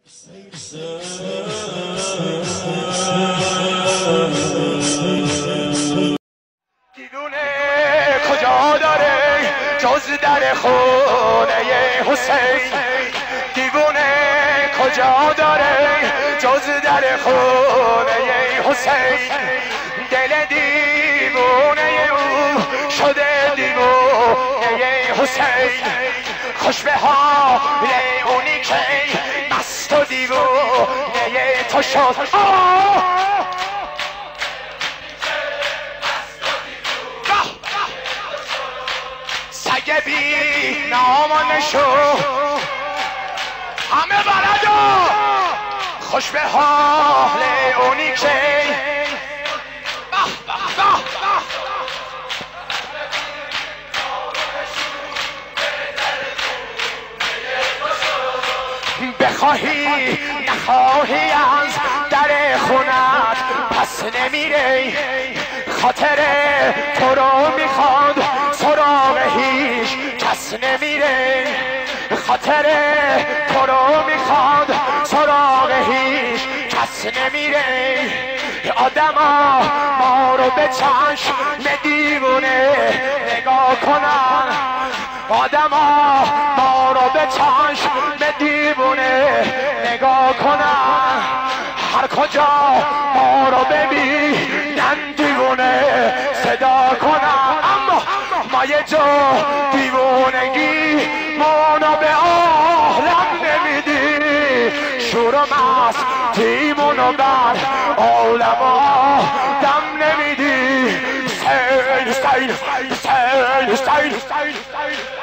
دیوونه کجا داره جز در خونه حسین؟ دیوونه کجا داره جز در خونه حسین؟ دل دیوونه او شده دیوونه حسین. خوش به حال اونی که مست و دیوونه تو شد. سگ بی نامانشو همه بلدا. خوش به حال اونی که بخواهی نخواهی از در خونت پس نمیره. خاطر تو رو میخواد سراغ هیچ کس نمیره. خاطر تو رو میخواد سراغ هیچ کس نمیره. آدما ما رو به چشم دیوونه نگاه کنن. آدما ما رو به چشم دیوونه نگاه کنن. هر کجا ما رو ببینن دیوونه صدا کنن. اما ما یه جا دیوونگی مانا به عالم نمیدی. شور و مستیمونو بر عالم آدم نمیدی. سیل سیل سیل سیل سیل